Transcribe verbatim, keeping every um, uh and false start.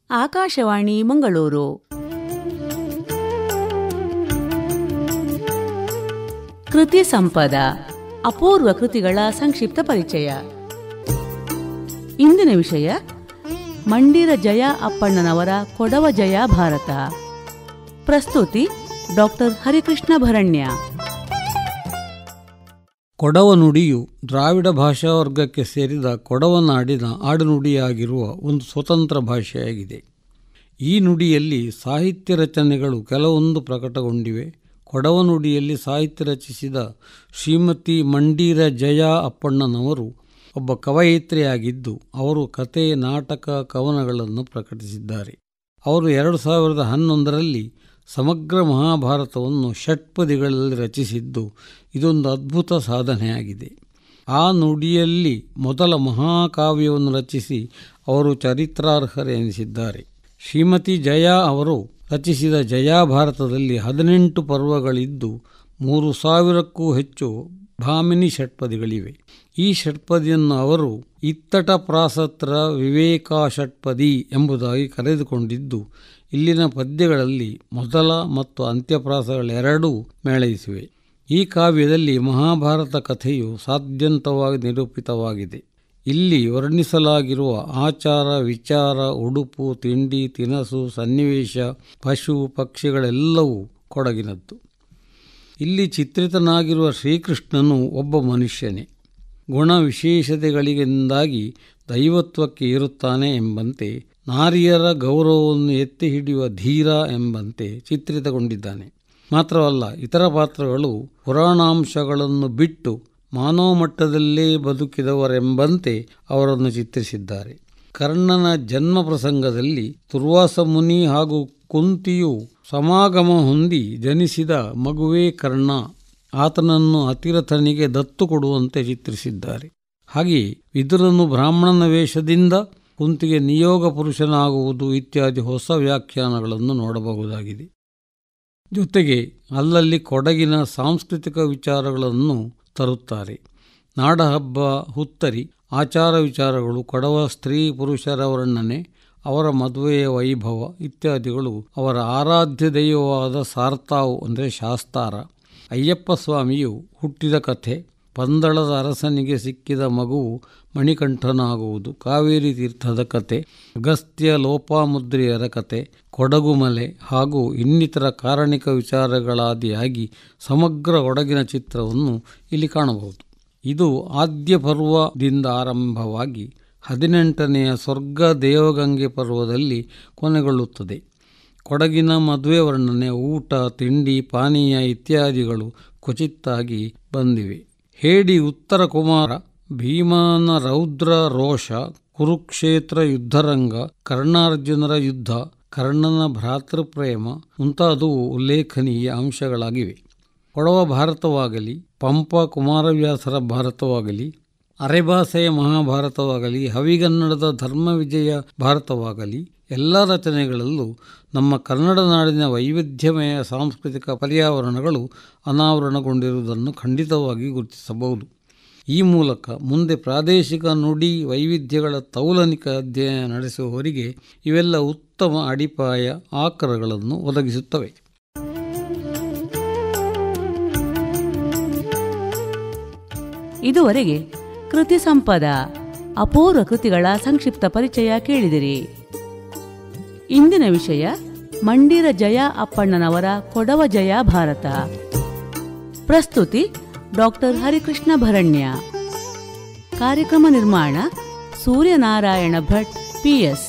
ಆಕಾಶವಾಣಿ ಮಂಗಳೂರು. ಕೃತಿ ಸಂಪದ, ಅಪೂರ್ವ ಕೃತಿಗಳ ಸಂಕ್ಷಿಪ್ತ ಪರಿಚಯ. ಇಂದಿನ ವಿಷಯ ಮಂಡಿರ ಜಯ ಅಪ್ಪಣ್ಣನವರ ಕೊಡವ ಜಯ ಭಾರತ. ಪ್ರಸ್ತುತಿ ಡಾಕ್ಟರ್ ಹರಿಕೃಷ್ಣ ಭರಣ್ಯ. ಕೊಡವ ನುಡಿಯು ದ್ರಾವಿಡ ಭಾಷಾ ವರ್ಗಕ್ಕೆ ಸೇರಿದ ಕೊಡವ ನಾಡಿನ ಆಡುನುಡಿಯಾಗಿರುವ ಒಂದು ಸ್ವತಂತ್ರ ಭಾಷೆಯಾಗಿದೆ. ಈ ನುಡಿಯಲ್ಲಿ ಸಾಹಿತ್ಯ ರಚನೆಗಳು ಕೆಲವೊಂದು ಪ್ರಕಟಗೊಂಡಿವೆ. ಕೊಡವ ನುಡಿಯಲ್ಲಿ ಸಾಹಿತ್ಯ ರಚಿಸಿದ ಶ್ರೀಮತಿ ಮಂಡೀರ ಜಯ ಅಪ್ಪಣ್ಣನವರು ಒಬ್ಬ ಕವಯಿತ್ರಿಯಾಗಿದ್ದು, ಅವರು ಕತೆ, ನಾಟಕ, ಕವನಗಳನ್ನು ಪ್ರಕಟಿಸಿದ್ದಾರೆ. ಅವರು ಎರಡು ಸಾವಿರದ ಹನ್ನೊಂದರಲ್ಲಿ ಸಮಗ್ರ ಮಹಾಭಾರತವನ್ನು ಷಟ್ಪದಿಗಳಲ್ಲಿ ರಚಿಸಿದ್ದು ಇದೊಂದು ಅದ್ಭುತ ಸಾಧನೆಯಾಗಿದೆ. ಆ ನುಡಿಯಲ್ಲಿ ಮೊದಲ ಮಹಾಕಾವ್ಯವನ್ನು ರಚಿಸಿ ಅವರು ಚರಿತ್ರಾರ್ಹರೆನಿಸಿದ್ದಾರೆ. ಶ್ರೀಮತಿ ಜಯಾ ಅವರು ರಚಿಸಿದ ಜಯಾಭಾರತದಲ್ಲಿ ಹದಿನೆಂಟು ಪರ್ವಗಳಿದ್ದು ಮೂರು ಸಾವಿರಕ್ಕೂ ಹೆಚ್ಚು ಭಾಮಿನಿ ಷಟ್ಪದಿಗಳಿವೆ. ಈ ಷಟ್ಪದಿಯನ್ನು ಅವರು ಇತ್ತಟ ಪ್ರಾಸತ್ರ ವಿವೇಕ ಷಟ್ಪದಿ ಎಂಬುದಾಗಿ ಕರೆದುಕೊಂಡಿದ್ದು, ಇಲ್ಲಿನ ಪದ್ಯಗಳಲ್ಲಿ ಮೊದಲ ಮತ್ತು ಅಂತ್ಯಪ್ರಾಸಗಳೆರಡೂ ಮೇಳೈಸಿವೆ. ಈ ಕಾವ್ಯದಲ್ಲಿ ಮಹಾಭಾರತ ಕಥೆಯು ಸಾದ್ಯಂತವಾಗಿ ನಿರೂಪಿತವಾಗಿದೆ. ಇಲ್ಲಿ ವರ್ಣಿಸಲಾಗಿರುವ ಆಚಾರ, ವಿಚಾರ, ಉಡುಪು, ತಿಂಡಿ, ತಿನಸು, ಸನ್ನಿವೇಶ, ಪಶು, ಪಕ್ಷಿಗಳೆಲ್ಲವೂ ಕೊಡಗಿನದ್ದು. ಇಲ್ಲಿ ಚಿತ್ರಿತನಾಗಿರುವ ಶ್ರೀಕೃಷ್ಣನು ಒಬ್ಬ ಮನುಷ್ಯನೇ. ಗುಣ ವಿಶೇಷತೆಗಳಿಂದಾಗಿ ದೈವತ್ವಕ್ಕೆ ಏರುತ್ತಾನೆ ಎಂಬಂತೆ, ನಾರಿಯರ ಗೌರವವನ್ನು ಎತ್ತಿ ಹಿಡಿಯುವ ಧೀರ ಎಂಬಂತೆ ಚಿತ್ರಿತಗೊಂಡಿದ್ದಾನೆ. ಮಾತ್ರವಲ್ಲ, ಇತರ ಪಾತ್ರಗಳು ಪುರಾಣಾಂಶಗಳನ್ನು ಬಿಟ್ಟು ಮಾನವ ಮಟ್ಟದಲ್ಲೇ ಬದುಕಿದವರೆಂಬಂತೆ ಅವರನ್ನು ಚಿತ್ರಿಸಿದ್ದಾರೆ. ಕರ್ಣನ ಜನ್ಮ ಪ್ರಸಂಗದಲ್ಲಿ ತುರ್ವಾಸ ಮುನಿ ಹಾಗೂ ಕುಂತಿಯು ಸಮಾಗಮ ಹೊಂದಿ ಜನಿಸಿದ ಮಗುವೇ ಕರ್ಣ. ಆತನನ್ನು ಅತಿರಥನಿಗೆ ದತ್ತು ಕೊಡುವಂತೆ ಚಿತ್ರಿಸಿದ್ದಾರೆ. ಹಾಗೆಯೇ ವಿದುರನು ಬ್ರಾಹ್ಮಣನ ವೇಷದಿಂದ ಕುಂತಿಗೆ ನಿಯೋಗ ಪುರುಷನಾಗುವುದು ಇತ್ಯಾದಿ ಹೊಸ ವ್ಯಾಖ್ಯಾನಗಳನ್ನು ನೋಡಬಹುದಾಗಿದೆ. ಜೊತೆಗೆ ಅಲ್ಲಲ್ಲಿ ಕೊಡಗಿನ ಸಾಂಸ್ಕೃತಿಕ ವಿಚಾರಗಳನ್ನು ತರುತ್ತಾರೆ. ನಾಡಹಬ್ಬ, ಹುತ್ತರಿ, ಆಚಾರ ವಿಚಾರಗಳು, ಕೊಡವ ಸ್ತ್ರೀ ಪುರುಷರ ವರ್ಣನೆ, ಅವರ ಮದುವೆಯ ವೈಭವ ಇತ್ಯಾದಿಗಳು, ಅವರ ಆರಾಧ್ಯ ದೈವವಾದ ಸಾರ್ತಾವು ಅಂದರೆ ಶಾಸ್ತಾರ, ಅಯ್ಯಪ್ಪ ಸ್ವಾಮಿಯು ಹುಟ್ಟಿದ ಕಥೆ, ಪಂದಳದ ಅರಸನಿಗೆ ಸಿಕ್ಕಿದ ಮಗುವು ಮಣಿಕಂಠನಾಗುವುದು, ಕಾವೇರಿ ತೀರ್ಥದ ಕತೆ, ಅಗಸ್ತ್ಯ ಲೋಪಾಮುದ್ರೆಯರ ಕತೆ, ಕೊಡಗುಮಲೆ ಹಾಗೂ ಇನ್ನಿತರ ಕಾರಣಿಕ ವಿಚಾರಗಳಾದಿಯಾಗಿ ಸಮಗ್ರ ಕೊಡಗಿನ ಚಿತ್ರವನ್ನು ಇಲ್ಲಿ ಕಾಣಬಹುದು. ಇದು ಆದ್ಯ ಪರ್ವದಿಂದ ಆರಂಭವಾಗಿ ಹದಿನೆಂಟನೆಯ ಸ್ವರ್ಗ ದೇವಗಂಗೆ ಪರ್ವದಲ್ಲಿ ಕೊನೆಗೊಳ್ಳುತ್ತದೆ. ಕೊಡಗಿನ ಮದುವೆ ವರ್ಣನೆ, ಊಟ, ತಿಂಡಿ, ಪಾನೀಯ ಇತ್ಯಾದಿಗಳು ಕ್ವಚಿತ್ತಾಗಿ ಬಂದಿವೆ. ಹೇಡಿ ಉತ್ತರ ಕುಮಾರ, ಭೀಮನ ರೌದ್ರ ರೋಷ, ಕುರುಕ್ಷೇತ್ರ ಯುದ್ಧರಂಗ, ಕರ್ಣಾರ್ಜುನರ ಯುದ್ಧ, ಕರ್ಣನ ಭ್ರಾತೃಪ್ರೇಮ ಮುಂತಾದವು ಉಲ್ಲೇಖನೀಯ ಅಂಶಗಳಾಗಿವೆ. ಕೊಡವ ಭಾರತವಾಗಲಿ, ಪಂಪ ಕುಮಾರವ್ಯಾಸರ ಭಾರತವಾಗಲಿ, ಅರೆಭಾಷೆಯ ಮಹಾಭಾರತವಾಗಲಿ, ಹವಿಗನ್ನಡದ ಧರ್ಮವಿಜಯ ಭಾರತವಾಗಲಿ, ಎಲ್ಲ ರಚನೆಗಳಲ್ಲೂ ನಮ್ಮ ಕನ್ನಡ ನಾಡಿನ ವೈವಿಧ್ಯಮಯ ಸಾಂಸ್ಕೃತಿಕ ಪರ್ಯಾವರಣಗಳು ಅನಾವರಣಗೊಂಡಿರುವುದನ್ನು ಖಂಡಿತವಾಗಿ ಗುರುತಿಸಬಹುದು. ಈ ಮೂಲಕ ಮುಂದೆ ಪ್ರಾದೇಶಿಕ ನುಡಿ ವೈವಿಧ್ಯಗಳ ತೌಲನಿಕ ಅಧ್ಯಯನ ನಡೆಸುವವರಿಗೆ ಇವೆಲ್ಲ ಉತ್ತಮ ಅಡಿಪಾಯ ಆಕರಗಳನ್ನು ಒದಗಿಸುತ್ತವೆ. ಇದುವರೆಗೆ ಕೃತಿ ಸಂಪದ, ಅಪೂರ್ವ ಕೃತಿಗಳ ಸಂಕ್ಷಿಪ್ತ ಪರಿಚಯ ಕೇಳಿದಿರಿ. ಇಂದಿನ ವಿಷಯ ಮಂಡಿರ ಜಯ ಅಪ್ಪಣ್ಣನವರ ಕೊಡವ ಜಯ ಭಾರತ. ಪ್ರಸ್ತುತಿ ಡಾಕ್ಟರ್ ಹರಿಕೃಷ್ಣ ಭರಣ್ಯ. ಕಾರ್ಯಕ್ರಮ ನಿರ್ಮಾಣ ಸೂರ್ಯನಾರಾಯಣ ಭಟ್, ಪಿಎಸ್.